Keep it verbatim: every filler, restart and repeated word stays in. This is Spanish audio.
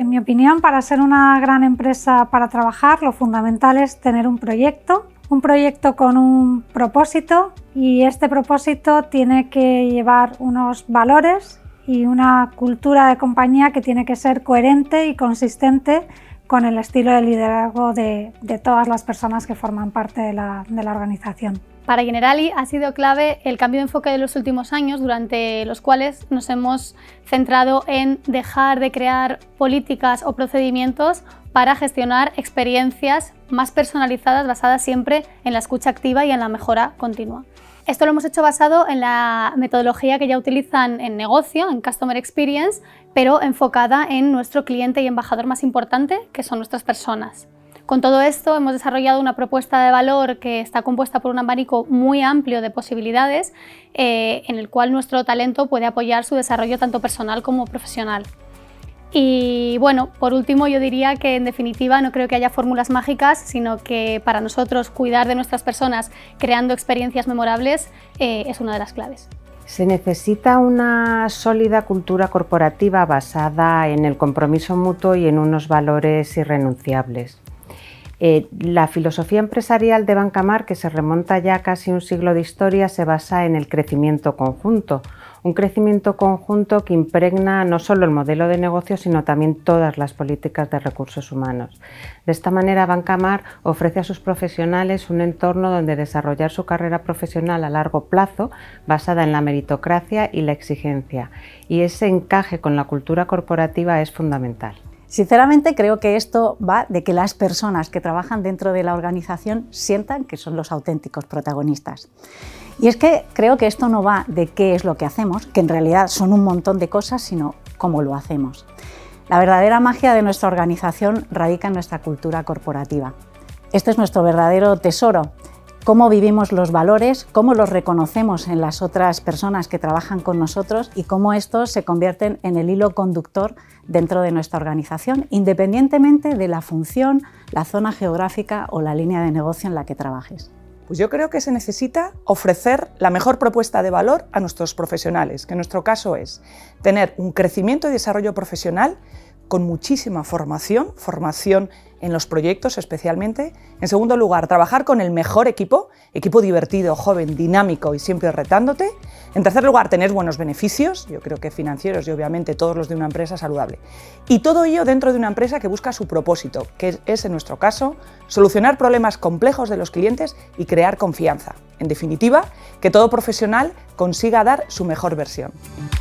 En mi opinión, para ser una gran empresa para trabajar, lo fundamental es tener un proyecto, un proyecto con un propósito, y este propósito tiene que llevar unos valores y una cultura de compañía que tiene que ser coherente y consistente con el estilo de liderazgo de, de todas las personas que forman parte de la, de la organización. Para Generali ha sido clave el cambio de enfoque de los últimos años, durante los cuales nos hemos centrado en dejar de crear políticas o procedimientos para gestionar experiencias más personalizadas, basadas siempre en la escucha activa y en la mejora continua. Esto lo hemos hecho basado en la metodología que ya utilizan en negocio, en Customer Experience, pero enfocada en nuestro cliente y embajador más importante, que son nuestras personas. Con todo esto hemos desarrollado una propuesta de valor que está compuesta por un abanico muy amplio de posibilidades, eh, en el cual nuestro talento puede apoyar su desarrollo tanto personal como profesional. Y bueno, por último, yo diría que en definitiva no creo que haya fórmulas mágicas, sino que para nosotros cuidar de nuestras personas creando experiencias memorables eh, es una de las claves. Se necesita una sólida cultura corporativa basada en el compromiso mutuo y en unos valores irrenunciables. Eh, la filosofía empresarial de Bancamar, que se remonta ya casi un siglo de historia, se basa en el crecimiento conjunto. Un crecimiento conjunto que impregna no solo el modelo de negocio, sino también todas las políticas de recursos humanos. De esta manera, Bancamar ofrece a sus profesionales un entorno donde desarrollar su carrera profesional a largo plazo, basada en la meritocracia y la exigencia. Y ese encaje con la cultura corporativa es fundamental. Sinceramente, creo que esto va de que las personas que trabajan dentro de la organización sientan que son los auténticos protagonistas. Y es que creo que esto no va de qué es lo que hacemos, que en realidad son un montón de cosas, sino cómo lo hacemos. La verdadera magia de nuestra organización radica en nuestra cultura corporativa. Este es nuestro verdadero tesoro. Cómo vivimos los valores, cómo los reconocemos en las otras personas que trabajan con nosotros y cómo estos se convierten en el hilo conductor dentro de nuestra organización, independientemente de la función, la zona geográfica o la línea de negocio en la que trabajes. Pues yo creo que se necesita ofrecer la mejor propuesta de valor a nuestros profesionales, que en nuestro caso es tener un crecimiento y desarrollo profesional con muchísima formación, formación en los proyectos especialmente. En segundo lugar, trabajar con el mejor equipo, equipo divertido, joven, dinámico y siempre retándote. En tercer lugar, tener buenos beneficios, yo creo que financieros y obviamente todos los de una empresa saludable. Y todo ello dentro de una empresa que busca su propósito, que es en nuestro caso solucionar problemas complejos de los clientes y crear confianza. En definitiva, que todo profesional consiga dar su mejor versión.